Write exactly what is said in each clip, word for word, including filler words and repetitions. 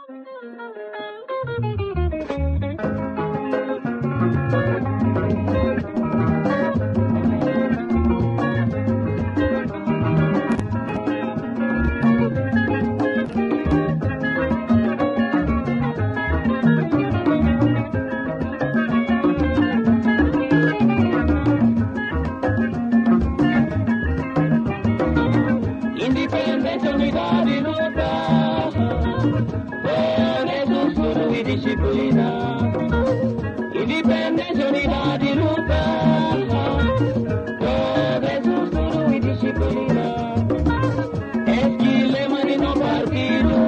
Independencia, unidad y lucha, por eso solo y disciplina. Independencia, unidad y lucha, por eso solo y disciplina. Esquilema y no partido,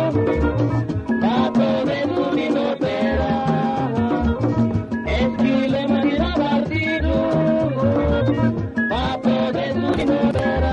pato de su linotera. Esquilema y no partido, pato de su linotera.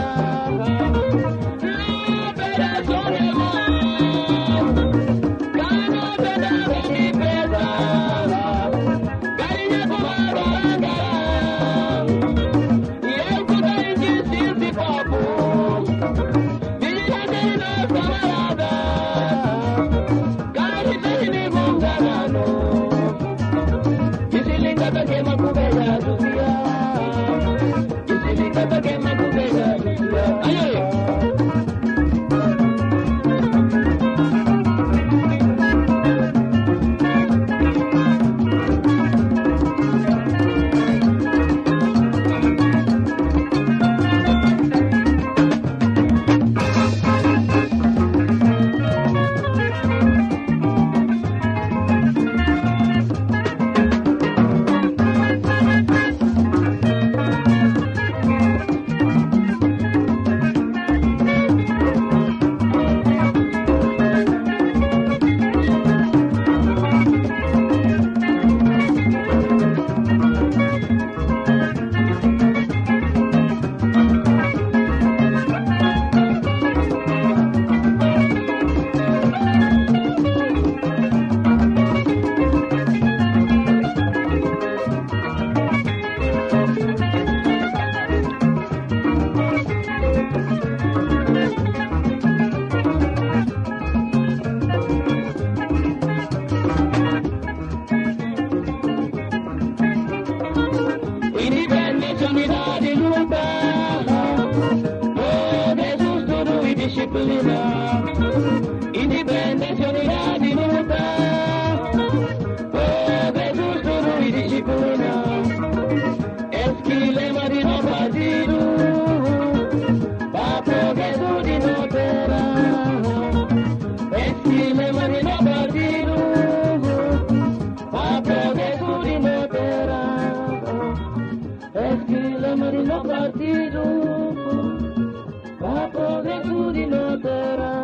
Independencia, unidad y lucha, por eso solo y disciplina. Independencia, unidad y lucha, por eso solo y disciplina. Esquilema de no partido, papo de su linotera. Esquilema de no partido, papo de su linotera. Esquilema de no partido, papo de su linotera.